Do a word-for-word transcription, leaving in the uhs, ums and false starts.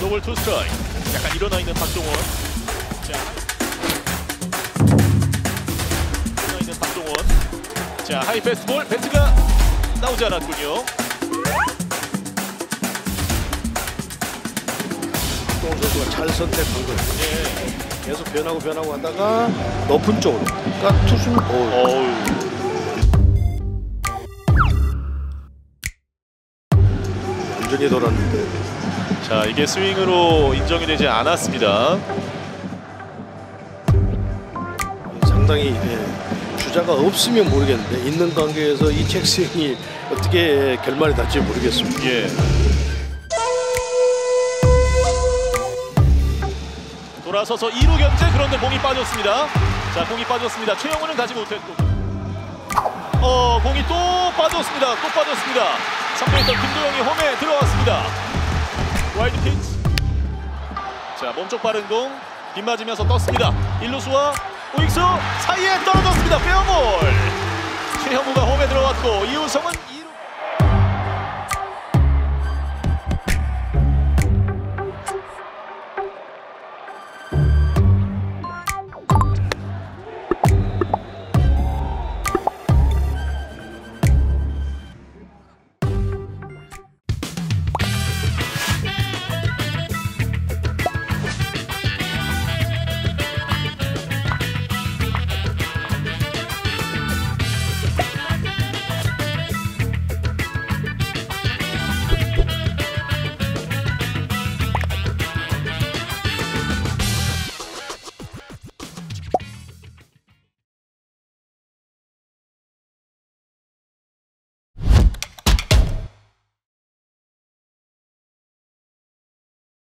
노볼 투 스트라이크. 약간 일어나 있는 박종원. 자, 일어나 있는 박종원. 자, 하이 패스트볼. 배트가 나오지 않았군요. 박종원 선수가 잘 선택한 거예요. 예. 계속 변하고 변하고 하다가 높은 쪽으로. 그러니까 투수는 어우. 어우. 완전히 돌았는데. 자, 이게 스윙으로 인정이 되지 않았습니다. 상당히 예, 주자가 없으면 모르겠는데 있는 관계에서 이 체스윙이 어떻게 결말이 날지 모르겠습니다. 예. 돌아서서 이 루 견제. 그런데 공이 빠졌습니다. 자, 공이 빠졌습니다. 최영우는 가지 못했고. 어, 공이 또 빠졌습니다. 또 빠졌습니다. 삼 루에 있던 김도영이 홈에 들어왔습니다. 와이드 피치. 자, 몸쪽 빠른 공 빗맞으면서 떴습니다. 일루수와 우익수 사이에 떨어졌습니다. 페어볼. 최영우가 홈에 들어왔고 이우성은